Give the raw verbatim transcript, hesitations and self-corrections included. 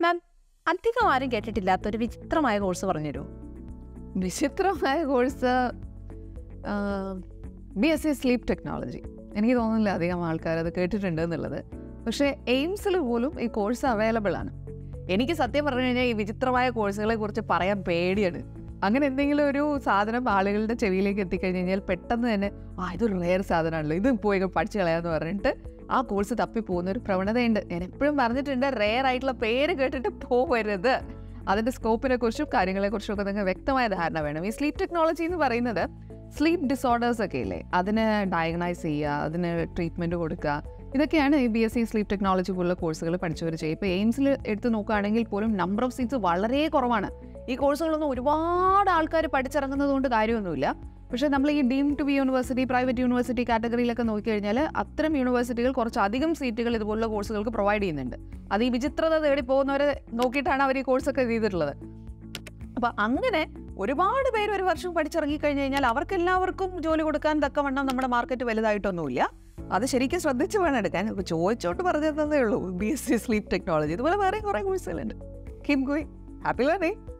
മാം, അധികം ആരും കേട്ടിട്ടില്ലാത്തൊരു വിചിത്രമായ കോഴ്സ് പറഞ്ഞുതരുമോ? വിചിത്രമായ course B S C sleep technology. എനിക്ക് തോന്നുന്നില്ല അധികം ആൾക്കാർ അത് കേട്ടിട്ടുണ്ട് എന്നുള്ളത്. പക്ഷേ എയിംസിൽ പോലും ഈ കോഴ്സ് അവൈലബിൾ ആണ്. എനിക്ക് സത്യം പറഞ്ഞു കഴിഞ്ഞാൽ ഈ വിചിത്രമായ കോഴ്സുകളെ കുറിച്ച് പറയാൻ പേടിയാണ്. അങ്ങനെ എന്തെങ്കിലും ഒരു സാധനം ആളുകളുടെ ചെവിയിലേക്ക് എത്തിക്കഴിഞ്ഞ് കഴിഞ്ഞാൽ പെട്ടെന്ന് തന്നെ ആ ഇതൊരു റെയർ സാധനമാണല്ലോ, ഇത് പോയി പഠിച്ചു കളയാന്ന് പറഞ്ഞിട്ട് ആ കോഴ്സ് തപ്പി പോകുന്ന ഒരു പ്രവണതയുണ്ട്. ഞാൻ എപ്പോഴും പറഞ്ഞിട്ടുണ്ട്, റെയർ ആയിട്ടുള്ള പേര് കേട്ടിട്ട് പോകരുത്. അതിൻ്റെ സ്കോപ്പിനെ കുറിച്ചും കാര്യങ്ങളെക്കുറിച്ചും ഒക്കെ നിങ്ങൾക്ക് വ്യക്തമായ ധാരണ വേണം. ഈ സ്ലീപ്പ് ടെക്നോളജി എന്ന് പറയുന്നത് സ്ലീപ്പ് ഡിസോർഡേഴ്സ് ഒക്കെ ഇല്ലേ, അതിനെ ഡയഗ്നൈസ് ചെയ്യുക, അതിന് ട്രീറ്റ്മെൻറ്റ് കൊടുക്കുക, ഇതൊക്കെയാണ് ഈ B S C sleep technology പോലുള്ള കോഴ്സുകൾ പഠിച്ചവർ ചെയ്യുക. ഇപ്പോൾ എയിംസിൽ എടുത്ത് നോക്കുകയാണെങ്കിൽ പോലും നമ്പർ ഓഫ് സീറ്റ്സ് വളരെ കുറവാണ്. ഈ കോഴ്സുകളൊന്നും ഒരുപാട് ആൾക്കാർ പഠിച്ചിറങ്ങുന്നത് കൊണ്ട് കാര്യമൊന്നുമില്ല. പക്ഷേ നമ്മൾ ഈ deem to be university, private university കാറ്റഗറിയിലൊക്കെ നോക്കിക്കഴിഞ്ഞാൽ അത്തരം യൂണിവേഴ്സിറ്റികൾ കുറച്ചധികം സീറ്റുകൾ ഇതുപോലുള്ള കോഴ്സുകൾക്ക് പ്രൊവൈഡ് ചെയ്യുന്നുണ്ട്. അത് ഈ വിചിത്രത തേടി പോകുന്നവരെ നോക്കിയിട്ടാണ് അവർ ഈ കോഴ്സൊക്കെ ചെയ്തിട്ടുള്ളത്. അപ്പോൾ അങ്ങനെ ഒരുപാട് പേര് ഒരു വർഷം പഠിച്ചിറങ്ങി കഴിഞ്ഞ് കഴിഞ്ഞാൽ അവർക്കെല്ലാവർക്കും ജോലി കൊടുക്കാൻ തക്കവണ്ണം നമ്മുടെ മാർക്കറ്റ് വലുതായിട്ടൊന്നുമില്ല. അത് ശരിക്കും ശ്രദ്ധിച്ച് വേണം എടുക്കാൻ. ഇപ്പോൾ ചോദിച്ചോട്ട് പറഞ്ഞു തന്നതേ ഉള്ളൂ B S C sleep technology. ഇതുപോലെ വേറെ കുറേ കോഴ്സുകളുണ്ട്. Keep going. Happy learning.